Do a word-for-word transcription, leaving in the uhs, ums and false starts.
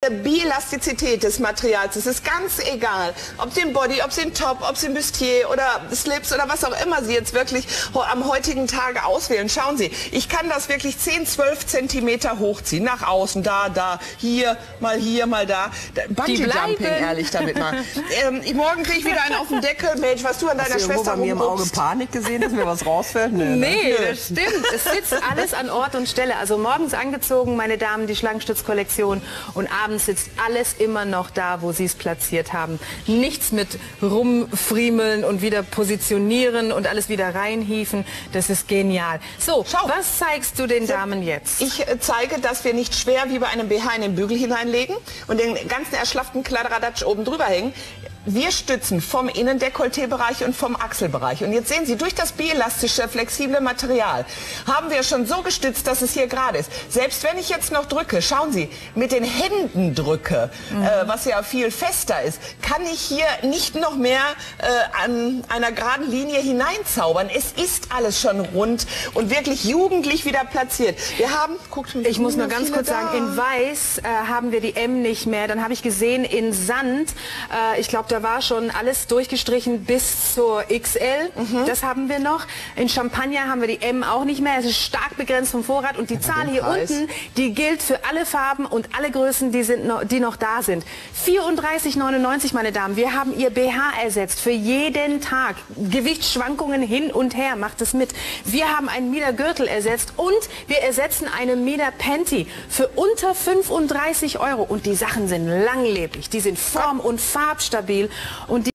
Bielastizität des Materials. Es ist ganz egal, ob Sie den Body, ob Sie den Top, ob Sie den Bustier oder Slips oder was auch immer Sie jetzt wirklich am heutigen Tage auswählen. Schauen Sie, ich kann das wirklich zehn, zwölf Zentimeter hochziehen, nach außen, da, da, hier, mal hier, mal da. Bungee-Jumping, ehrlich damit mal. ähm, morgen kriege ich wieder einen auf den Deckel. Mensch, was du an deiner Hast du Schwester bei mir im Auge Panik gesehen, dass mir was rausfällt? Nee, nee, ne? das stimmt. Es sitzt alles an Ort und Stelle. Also morgens angezogen, meine Damen, die Schlangenstütz-Kollektion, und abends sitzt alles immer noch da, wo Sie es platziert haben. Nichts mit rumfriemeln und wieder positionieren und alles wieder reinhieven. Das ist genial. So, Schau. Was zeigst du den Damen jetzt? Ich äh, zeige, dass wir nicht schwer wie bei einem B H in den Bügel hineinlegen und den ganzen erschlafften Kladderadatsch oben drüber hängen. Wir stützen vom Innendekolleté-Bereich und vom Achselbereich. Und jetzt sehen Sie, durch das bielastische, flexible Material haben wir schon so gestützt, dass es hier gerade ist. Selbst wenn ich jetzt noch drücke, schauen Sie, mit den Händen drücke, mhm. äh, was ja viel fester ist, kann ich hier nicht noch mehr äh, an einer geraden Linie hineinzaubern. Es ist alles schon rund und wirklich jugendlich wieder platziert. Wir haben, guckt mal, ich muss nur ganz kurz da. sagen, in Weiß äh, haben wir die M nicht mehr. Dann habe ich gesehen, in Sand, äh, ich glaube, da war schon alles durchgestrichen bis zur X L. Mhm. Das haben wir noch. In Champagner haben wir die M auch nicht mehr. Es ist stark begrenzt vom Vorrat. Und die ja, Zahl hier Preis. unten, die gilt für alle Farben und alle Größen, die, sind noch, die noch da sind. vierunddreißig neunundneunzig, meine Damen. Wir haben Ihr B H ersetzt für jeden Tag. Gewichtsschwankungen hin und her. Macht es mit. Wir haben einen Mieder Gürtel ersetzt und wir ersetzen eine Mieder Panty für unter fünfunddreißig Euro. Und die Sachen sind langlebig. Die sind form- und farbstabil. Und die